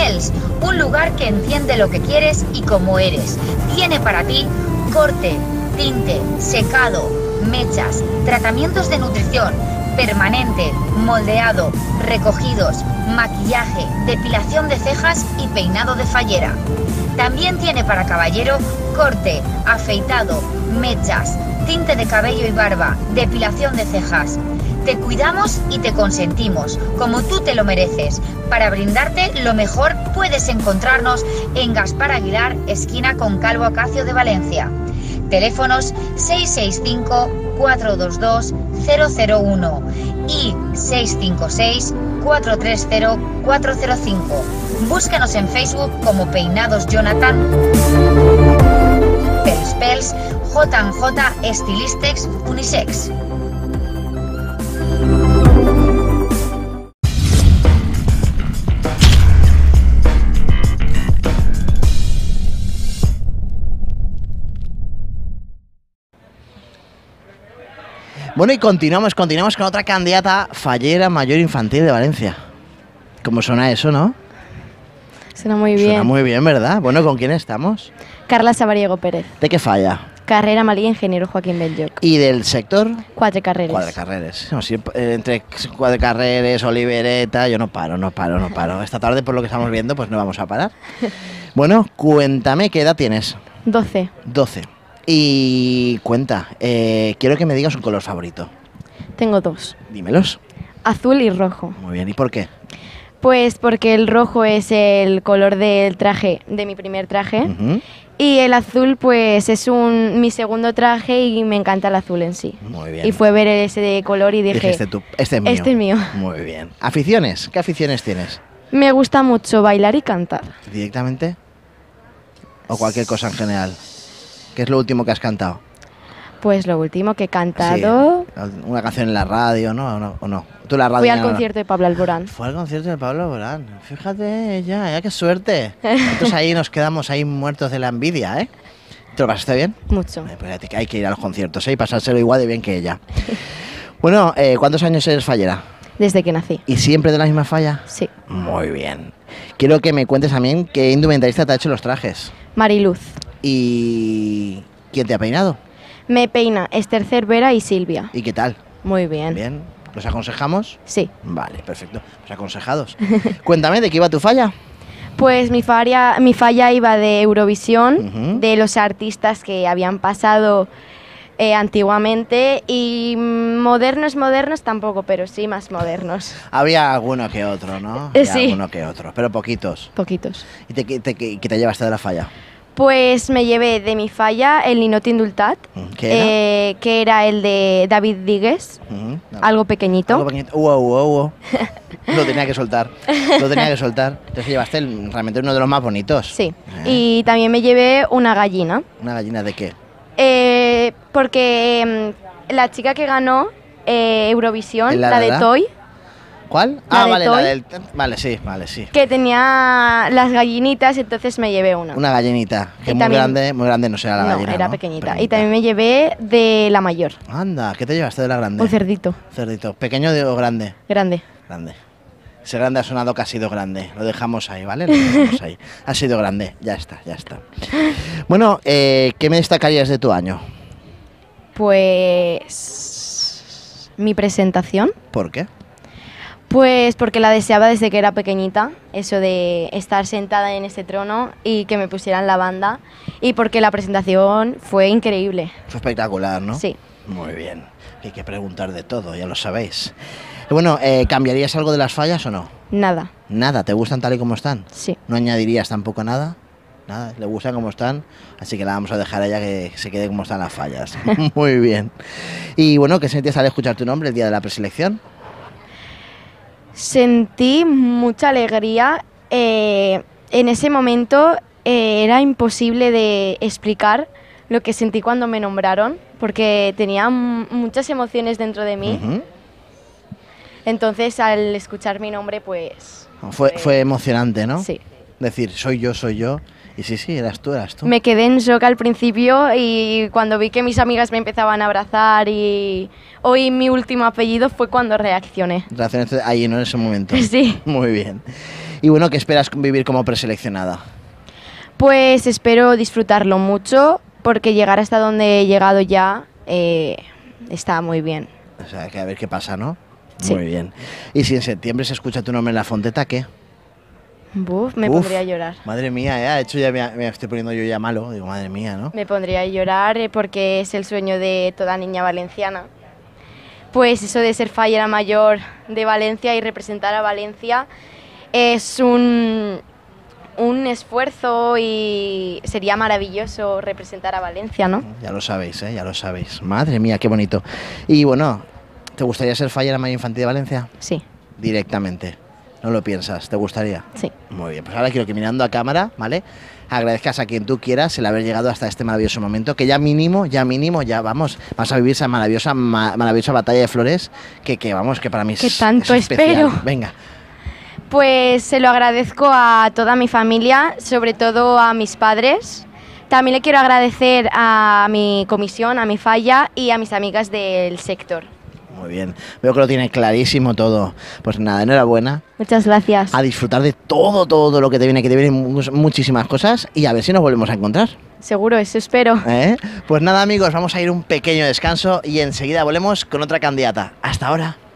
Spells, un lugar que entiende lo que quieres y cómo eres. Tiene para ti corte, tinte, secado, mechas, tratamientos de nutrición, permanente, moldeado, recogidos, maquillaje, depilación de cejas y peinado de fallera. También tiene para caballero corte, afeitado, mechas, tinte de cabello y barba, depilación de cejas. Te cuidamos y te consentimos, como tú te lo mereces. Para brindarte lo mejor puedes encontrarnos en Gaspar Aguilar, esquina con Calvo Acacio de Valencia. Teléfonos 665-422-001 y 656-430-405. Búscanos en Facebook como Peinados Jonathan, Spells, J&J Stylistex Unisex. Bueno, y continuamos con otra candidata fallera mayor infantil de Valencia. ¿Cómo suena eso, no? Suena muy bien. Suena muy bien, ¿verdad? Bueno, ¿con quién estamos? Carla Sabariego Pérez. ¿De qué falla? Carrera María Ingeniero Joaquín Belloc. ¿Y del sector? Quatre Carreres. Quatre Carreres. No, si, entre Quatre Carreres, Olivereta, yo no paro. Esta tarde, por lo que estamos viendo, pues no vamos a parar. Bueno, cuéntame, ¿qué edad tienes? 12. 12. Y cuenta, quiero que me digas un color favorito. Tengo dos. Dímelos. Azul y rojo. Muy bien, ¿y por qué? Pues porque el rojo es el color del traje, de mi primer traje. Y el azul pues es mi segundo traje y me encanta el azul en sí. Muy bien. Y fue ver ese color y dije, dijiste tú, este es mío. Este es mío. Muy bien. ¿Aficiones? ¿Qué aficiones tienes? Me gusta mucho bailar y cantar. ¿Directamente? ¿O cualquier cosa en general? ¿Qué es lo último que has cantado? Pues lo último que he cantado... Sí, una canción en la radio, ¿no? ¿O no? ¿Tú la radio? Fui al concierto de Pablo Alborán. Fue al concierto de Pablo Alborán. Fíjate, ya qué suerte. Nosotros ahí nos quedamos ahí muertos de la envidia, ¿eh? ¿Te lo pasaste bien? Mucho. Pues hay que ir a los conciertos, ¿eh? Y pasárselo igual de bien que ella. Bueno, ¿cuántos años eres fallera? Desde que nací. ¿Y siempre de la misma falla? Sí. Muy bien. Quiero que me cuentes también qué indumentarista te ha hecho los trajes. Mariluz. ¿Y quién te ha peinado? Me peina Esther Cervera y Silvia. ¿Y qué tal? Muy bien. Bien. ¿Los aconsejamos? Sí. Vale, perfecto. Los aconsejados. Cuéntame, ¿de qué iba tu falla? Pues mi falla iba de Eurovisión, de los artistas que habían pasado antiguamente y modernos tampoco, pero sí más modernos. Había alguno que otro, ¿no? Sí. Alguno que otro, pero poquitos. Poquitos. ¿Y qué te llevaste de la falla? Pues me llevé de mi falla el Ninot Indultat, que era el de David Digues, algo pequeñito. Algo pequeñito. Lo tenía que soltar. Entonces llevaste realmente uno de los más bonitos. Sí. Y también me llevé una gallina. ¿Una gallina de qué? Porque la chica que ganó Eurovisión, la de Toy. ¿Cuál? Vale, sí. Que tenía las gallinitas, entonces me llevé una. Una gallinita, que muy grande no será la gallina, era pequeñita. Y también me llevé de la mayor. Anda, ¿qué te llevaste de la grande? Un cerdito. Cerdito, ¿pequeño o grande? Grande. Ese grande ha sonado que ha sido grande. Lo dejamos ahí, ¿vale? Lo dejamos ahí. Ha sido grande, ya está. Bueno, ¿qué me destacarías de tu año? Pues... mi presentación. ¿Por qué? Pues porque la deseaba desde que era pequeñita, eso de estar sentada en ese trono y que me pusieran la banda, y porque la presentación fue increíble. Fue espectacular, ¿no? Sí. Muy bien. Hay que preguntar de todo, ya lo sabéis. Bueno, ¿cambiarías algo de las fallas o no? Nada. ¿Nada? ¿Te gustan tal y como están? Sí. ¿No añadirías tampoco nada? Nada, le gustan como están, así que la vamos a dejar a ella que se quede como están las fallas. Muy bien. Y bueno, ¿qué sentías al escuchar tu nombre el día de la preselección? Sentí mucha alegría. En ese momento era imposible de explicar lo que sentí cuando me nombraron, porque tenía muchas emociones dentro de mí. Entonces, al escuchar mi nombre, pues... Fue emocionante, ¿no? Sí. Decir, soy yo. Y sí, eras tú. Me quedé en shock al principio y cuando vi que mis amigas me empezaban a abrazar y oí mi último apellido fue cuando reaccioné. Reaccionaste ahí, ¿no? En ese momento. Sí. Muy bien. Y bueno, ¿qué esperas vivir como preseleccionada? Pues espero disfrutarlo mucho porque llegar hasta donde he llegado ya está muy bien. O sea, que a ver qué pasa, ¿no? Sí. Muy bien. Y si en septiembre se escucha tu nombre en la Fonteta, ¿qué? Buf, me Uf, pondría a llorar. Madre mía, de hecho ya me estoy poniendo yo ya malo. Digo, madre mía, ¿no? Me pondría a llorar porque es el sueño de toda niña valenciana. Pues eso de ser fallera mayor de Valencia y representar a Valencia es un esfuerzo y sería maravilloso representar a Valencia, ¿no? Ya lo sabéis, ya lo sabéis. Madre mía, qué bonito. Y bueno, ¿te gustaría ser fallera mayor infantil de Valencia? Sí, Directamente. ¿No lo piensas? ¿Te gustaría? sí. Muy bien, pues ahora quiero que mirando a cámara, ¿vale? Agradezcas a quien tú quieras el haber llegado hasta este maravilloso momento, que ya mínimo, ya vas a vivir esa maravillosa batalla de flores, que vamos, que para mí Que es tanto especial. espero. Venga. Pues se lo agradezco a toda mi familia, sobre todo a mis padres. También le quiero agradecer a mi comisión, a mi falla y a mis amigas del sector. Muy bien, veo que lo tiene clarísimo todo. Pues nada, enhorabuena. Muchas gracias. A disfrutar de todo lo que te vienen muchísimas cosas y a ver si nos volvemos a encontrar. Seguro, eso espero. Pues nada amigos, vamos a ir un pequeño descanso y enseguida volvemos con otra candidata. Hasta ahora.